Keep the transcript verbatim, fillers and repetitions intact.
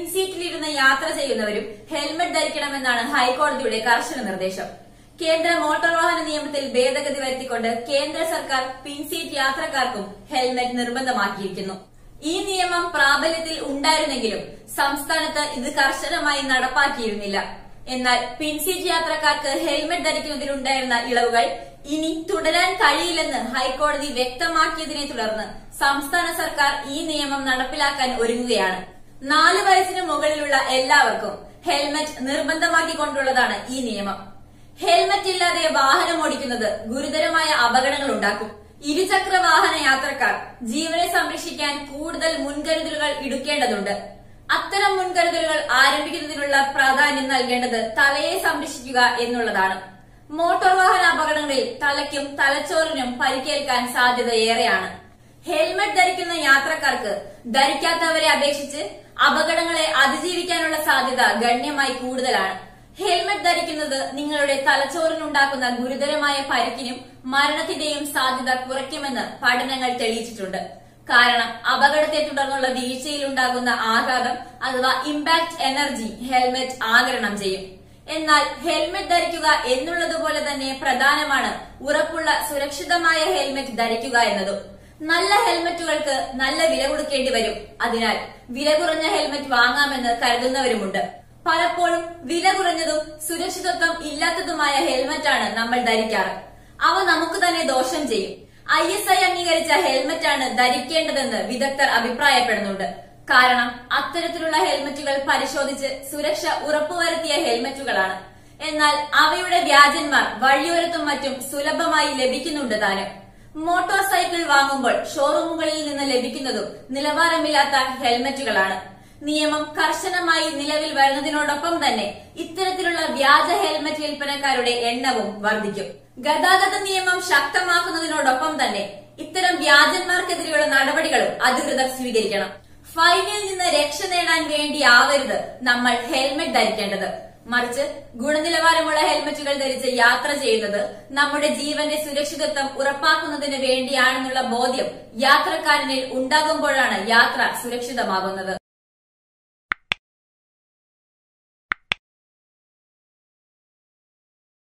പിൻസീറ്റിലിരുന്ന് യാത്ര ചെയ്യുന്നവരും ഹെൽമറ്റ് ധരിക്കണമെന്നാണ് ഹൈക്കോടതിയുടെ കർശന നിർദ്ദേശം. കേന്ദ്ര മോട്ടോർ വാഹന നിയമത്തിൽ ഭേദഗതി വരുത്തിക്കൊണ്ട് കേന്ദ്ര സർക്കാർ പിൻസീറ്റ് യാത്രക്കാർക്കും ഹെൽമറ്റ് നിർബന്ധമാക്കിയിരിക്കുന്നു. ഈ നിയമം പ്രാബല്യത്തിൽ ഉണ്ടായിരുന്നെങ്കിലും സംസ്ഥാനത്ത് ഇത് കർശനമായി നടപ്പാക്കിയിരുന്നില്ല. എന്നാൽ പിൻസീറ്റ് യാത്രക്കാർക്ക് ഹെൽമറ്റ് ധരിക്കുന്നതിലുണ്ടായിരുന്ന ഇളവുകൾ ഇനി തുടരാൻ കഴിയില്ലെന്ന് ഹൈക്കോടതി വ്യക്തമാക്കിയതിനെ തുടർന്ന് സംസ്ഥാന സർക്കാർ ഈ നിയമം നടപ്പിലാക്കാൻ ഒരുങ്ങുകയാണ്. നാല് വയസ്സിന് മുകളിലുള്ള എല്ലാവർക്കും ഹെൽമറ്റ് നിർബന്ധമാക്കിക്കൊണ്ടുള്ളതാണ് ഈ നിയമം. ഹെൽമറ്റ് ഇല്ലാതെ വാഹനം ഓടിക്കുന്നത് ഗുരുതരമായ അപകടങ്ങൾ ഉണ്ടാക്കും. ഇരുചക്ര വാഹന യാത്രക്കാർ ജീവനെ സംരക്ഷിക്കാൻ കൂടുതൽ മുൻകരുതലുകൾ എടുക്കേണ്ടതുണ്ട്. അത്തരം മുൻകരുതലുകൾ ആരംഭിക്കുന്നതിനുള്ള പ്രാധാന്യം നൽകേണ്ടത് തലയെ സംരക്ഷിക്കുക എന്നുള്ളതാണ്. മോട്ടോർ വാഹന അപകടങ്ങളിൽ തലയ്ക്കും തലച്ചോറിനും പരിക്കേൽക്കാൻ സാധ്യത ഏറെയാണ്. ഹെൽമറ്റ് ധരിക്കുന്ന യാത്രക്കാർക്ക് ധരിക്കാത്തവരെ അപേക്ഷിച്ച് അപകടങ്ങളെ അതിജീവിക്കാനുള്ള സാധ്യത ഗണ്യമായി കൂടുതലാണ്. ഹെൽമറ്റ് ധരിക്കുന്നത് നിങ്ങളുടെ തലച്ചോറിനുണ്ടാക്കുന്ന ഗുരുതരമായ പരിക്കിനും മരണത്തിന്റെയും സാധ്യത കുറയ്ക്കുമെന്ന് പഠനങ്ങൾ തെളിയിച്ചിട്ടുണ്ട്. കാരണം അപകടത്തെ തുടർന്നുള്ള വീഴ്ചയിലുണ്ടാകുന്ന ആഘാതം അഥവാ ഇമ്പാക്ട് എനർജി ഹെൽമറ്റ് ആഗിരണം ചെയ്യും. എന്നാൽ ഹെൽമറ്റ് ധരിക്കുക എന്നുള്ളതുപോലെ തന്നെ പ്രധാനമാണ് ഉറപ്പുള്ള സുരക്ഷിതമായ ഹെൽമറ്റ് ധരിക്കുക എന്നതും. നല്ല ഹെൽമറ്റുകൾക്ക് നല്ല വില കൊടുക്കേണ്ടി വരും. അതിനാൽ വില കുറഞ്ഞ ഹെൽമറ്റ് വാങ്ങാമെന്ന് കരുതുന്നവരുമുണ്ട്. പലപ്പോഴും വില കുറഞ്ഞതും സുരക്ഷിതത്വം ഇല്ലാത്തതുമായ ഹെൽമറ്റാണ് നമ്മൾ ധരിക്കാറ്. അവ നമുക്ക് തന്നെ ദോഷം ചെയ്യും. ഐ എസ് ഐ അംഗീകരിച്ച ഹെൽമറ്റാണ് ധരിക്കേണ്ടതെന്ന് വിദഗ്ധർ അഭിപ്രായപ്പെടുന്നുണ്ട്. കാരണം അത്തരത്തിലുള്ള ഹെൽമറ്റുകൾ പരിശോധിച്ച് സുരക്ഷ ഉറപ്പുവരുത്തിയ ഹെൽമറ്റുകളാണ്. എന്നാൽ അവയുടെ വ്യാജന്മാർ വഴിയോരത്തും മറ്റും സുലഭമായി ലഭിക്കുന്നുണ്ട് താനും. മോട്ടോർ സൈക്കിൾ വാങ്ങുമ്പോൾ ഷോറൂമുകളിൽ നിന്ന് ലഭിക്കുന്നതും നിലവാരമില്ലാത്ത ഹെൽമറ്റുകളാണ്. നിയമം കർശനമായി നിലവിൽ വരുന്നതിനോടൊപ്പം തന്നെ ഇത്തരത്തിലുള്ള വ്യാജ ഹെൽമറ്റ് വിൽപ്പനക്കാരുടെ എണ്ണവും വർദ്ധിക്കും. ഗതാഗത നിയമം ശക്തമാക്കുന്നതിനോടൊപ്പം തന്നെ ഇത്തരം വ്യാജന്മാർക്കെതിരെയുള്ള നടപടികളും അധികൃതർ സ്വീകരിക്കണം. ഫൈനിൽ നിന്ന് രക്ഷ നേടാൻ വേണ്ടിയാവരുത് നമ്മൾ ഹെൽമറ്റ് ധരിക്കേണ്ടത്. മറിച്ച് ഗുണനിലവാരമുള്ള ഹെൽമറ്റുകൾ ധരിച്ച് യാത്ര ചെയ്യുന്നത് നമ്മുടെ ജീവന്റെ സുരക്ഷിതത്വം ഉറപ്പാക്കുന്നതിന് വേണ്ടിയാണെന്നുള്ള ബോധ്യം യാത്രക്കാരനിൽ ഉണ്ടാകുമ്പോഴാണ് യാത്ര സുരക്ഷിതമാകുന്നത്.